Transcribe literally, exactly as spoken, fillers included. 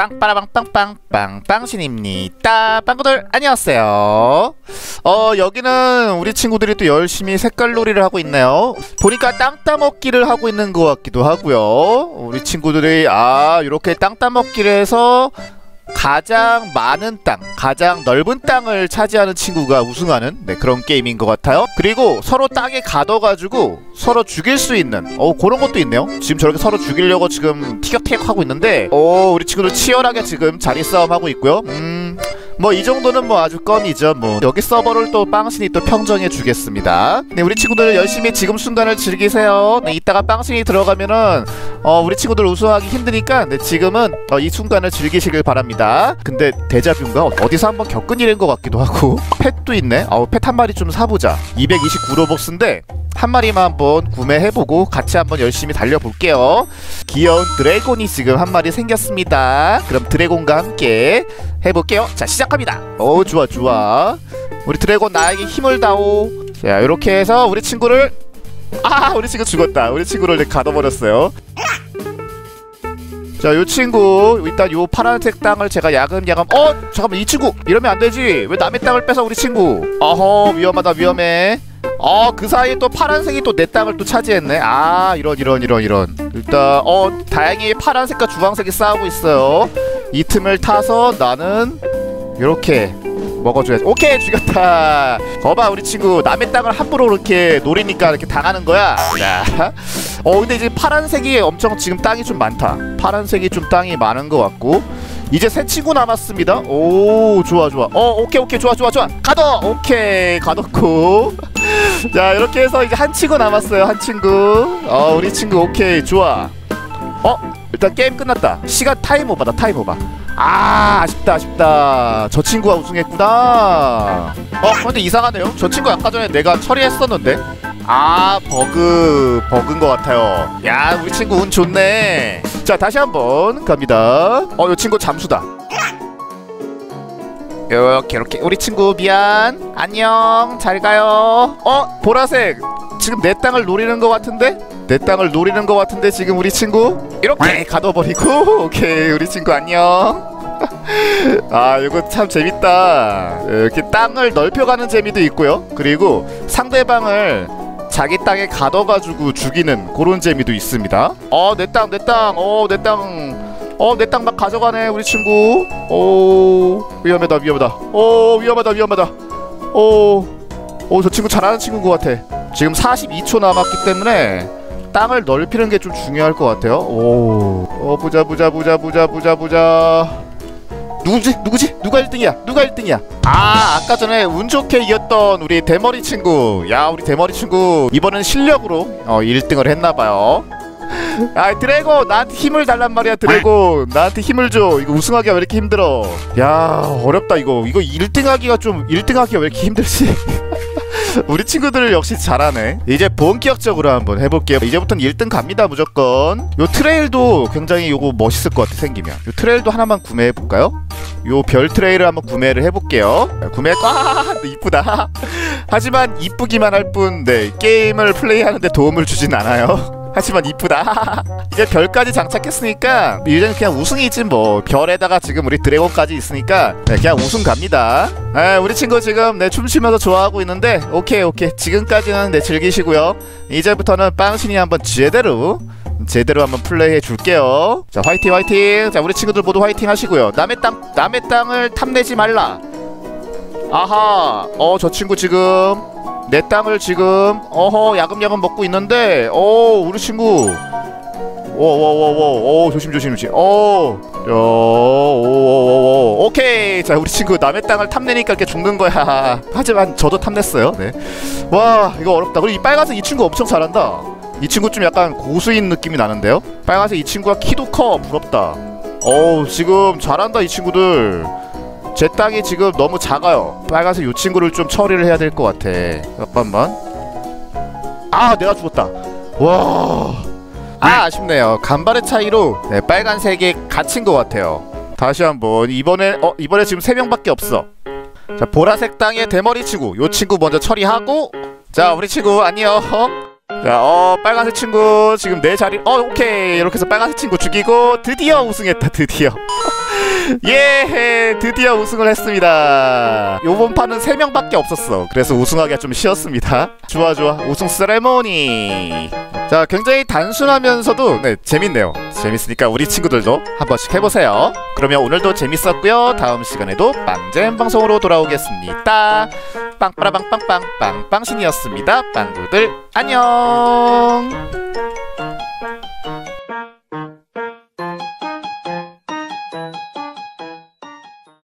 빵빠라빵빵빵빵 빵신입니다. 빵구들 안녕하세요. 어 여기는 우리 친구들이 또 열심히 색깔놀이를 하고 있네요. 보니까 땅 따먹기를 하고 있는 것 같기도 하고요. 우리 친구들이 아 이렇게 땅 따먹기를 해서 가장 많은 땅, 가장 넓은 땅을 차지하는 친구가 우승하는 네, 그런 게임인 것 같아요. 그리고 서로 땅에 가둬가지고 서로 죽일 수 있는 어 그런 것도 있네요. 지금 저렇게 서로 죽이려고 지금 티격태격 하고 있는데 오 우리 친구들 치열하게 지금 자리 싸움 하고 있고요. 음... 뭐 이 정도는 뭐 아주 껌이죠. 뭐 여기 서버를 또 빵신이 또 평정해 주겠습니다. 네 우리 친구들 열심히 지금 순간을 즐기세요. 네 이따가 빵신이 들어가면은 어 우리 친구들 우승하기 힘드니까 네 지금은 어, 이 순간을 즐기시길 바랍니다. 근데 데자뷰인가? 어디서 한번 겪은 일인 것 같기도 하고 펫도 있네. 어우 펫 한 마리 좀 사보자. 이백이십구 로벅스인데 한 마리만 한번 구매해보고 같이 한번 열심히 달려볼게요. 귀여운 드래곤이 지금 한 마리 생겼습니다. 그럼 드래곤과 함께 해볼게요. 자 시작합니다. 오 좋아 좋아. 우리 드래곤 나에게 힘을 다오. 자 이렇게 해서 우리 친구를 아 우리 친구 죽었다. 우리 친구를 가둬버렸어요. 자 요 친구 일단 요 파란색 땅을 제가 야금야금 어 잠깐만 이 친구 이러면 안되지. 왜 남의 땅을 뺏어 우리 친구. 어허 위험하다 위험해. 어 그 사이에 또 파란색이 또 내 땅을 또 차지했네. 아 이런 이런 이런 이런. 일단 어 다행히 파란색과 주황색이 싸우고 있어요. 이 틈을 타서 나는 이렇게 먹어줘야지. 오케이 죽였다. 거봐 우리 친구 남의 땅을 함부로 이렇게 노리니까 이렇게 당하는 거야. 자. 어 근데 이제 파란색이 엄청 지금 땅이 좀 많다. 파란색이 좀 땅이 많은 것 같고 이제 세 친구 남았습니다. 오 좋아 좋아. 어 오케이 오케이 좋아 좋아 좋아. 가둬. 오케이 가뒀고 자 이렇게 해서 이제 한 친구 남았어요. 한 친구. 어 우리 친구 오케이 좋아. 어 일단 게임 끝났다. 시간 타임 오바다 타임 오바. 아 아쉽다 아쉽다. 저 친구가 우승했구나. 어 근데 이상하네요. 저 친구 아까 전에 내가 처리했었는데. 아 버그 버그인 것 같아요. 야 우리 친구 운 좋네. 자 다시 한번 갑니다. 어 이 친구 잠수다. 이렇게 이렇게 우리 친구 미안 안녕 잘 가요. 어 보라색 지금 내 땅을 노리는 것 같은데? 내 땅을 노리는 것 같은데 지금 우리 친구 이렇게 가둬버리고 오케이 우리 친구 안녕. 아 이거 참 재밌다. 이렇게 땅을 넓혀가는 재미도 있고요. 그리고 상대방을 자기 땅에 가둬가지고 죽이는 그런 재미도 있습니다. 어 내 땅 내 땅 어 내 땅 어 내 땅 막 가져가네 우리 친구. 오 위험하다 위험하다. 오 위험하다 위험하다. 오 오 저 친구 잘하는 친구인 것 같아. 지금 사십이 초 남았기 때문에 땅을 넓히는 게 좀 중요할 것 같아요. 오 어 보자 보자 보자 보자 보자 보자. 누구지? 누구지? 누가 일 등이야? 누가 일 등이야? 아 아까 전에 운 좋게 이겼던 우리 대머리 친구. 야 우리 대머리 친구 이번엔 실력으로 어 일 등을 했나봐요. 아 드래곤 나한테 힘을 달란 말이야. 드래곤 나한테 힘을 줘. 이거 우승하기가 왜 이렇게 힘들어. 야 어렵다 이거. 이거 일 등 하기가 좀 일 등 하기가 왜 이렇게 힘들지. 우리 친구들 역시 잘하네. 이제 본격적으로 한번 해볼게요. 이제부터는 일 등 갑니다 무조건. 요 트레일도 굉장히 요거 멋있을 것 같아 생기면. 요 트레일도 하나만 구매해볼까요? 요 별 트레일을 한번 구매를 해볼게요. 구매 아 이쁘다. 하지만 이쁘기만 할 뿐 네 게임을 플레이하는데 도움을 주진 않아요. 하지만 이쁘다. 이제 별까지 장착했으니까 이제는 그냥 우승이지 뭐. 별에다가 지금 우리 드래곤까지 있으니까 네, 그냥 우승 갑니다. 네, 우리 친구 지금 네, 춤추면서 좋아하고 있는데 오케이 오케이 지금까지는 네, 즐기시고요. 이제부터는 빵신이 한번 제대로 제대로 한번 플레이해 줄게요. 자 화이팅 화이팅. 자 우리 친구들 모두 화이팅 하시고요. 남의 땅 남의 땅을 탐내지 말라. 아하 어 저 친구 지금 내 땅을 지금 어허 야금야금 먹고 있는데 어 우리 친구 오오오오 오 조심 조심 조심 어 오오오 오케이. 자 우리 친구 남의 땅을 탐내니까 이렇게 죽는 거야. 하지만 저도 탐냈어요. 네 와 이거 어렵다. 그리고 이 빨간색 이 친구 엄청 잘한다. 이 친구 좀 약간 고수인 느낌이 나는데요. 빨간색 이 친구가 키도 커. 부럽다. 어우 지금 잘한다 이 친구들. 제 땅이 지금 너무 작아요. 빨간색 요 친구를 좀 처리를 해야 될 것 같아. 잠깐만. 아 내가 죽었다. 와. 아 아쉽네요. 간발의 차이로 네, 빨간색이 갇힌 것 같아요. 다시 한번. 이번에 어 이번에 지금 세 명밖에 없어. 자 보라색 땅의 대머리 친구 요 친구 먼저 처리하고. 자 우리 친구 안녕. 자, 어 빨간색 친구 지금 내 자리 어 오케이 이렇게 해서 빨간색 친구 죽이고 드디어 우승했다. 드디어 예, 드디어 우승을 했습니다. 요번 판은 세 명밖에 없었어. 그래서 우승하기가 좀 쉬웠습니다. 좋아 좋아, 우승 세레모니. 자, 굉장히 단순하면서도 네, 재밌네요. 재밌으니까 우리 친구들도 한 번씩 해보세요. 그러면 오늘도 재밌었고요. 다음 시간에도 빵잼 방송으로 돌아오겠습니다. 빵빠라빵빵빵 빵빵신이었습니다. 빵구들 안녕.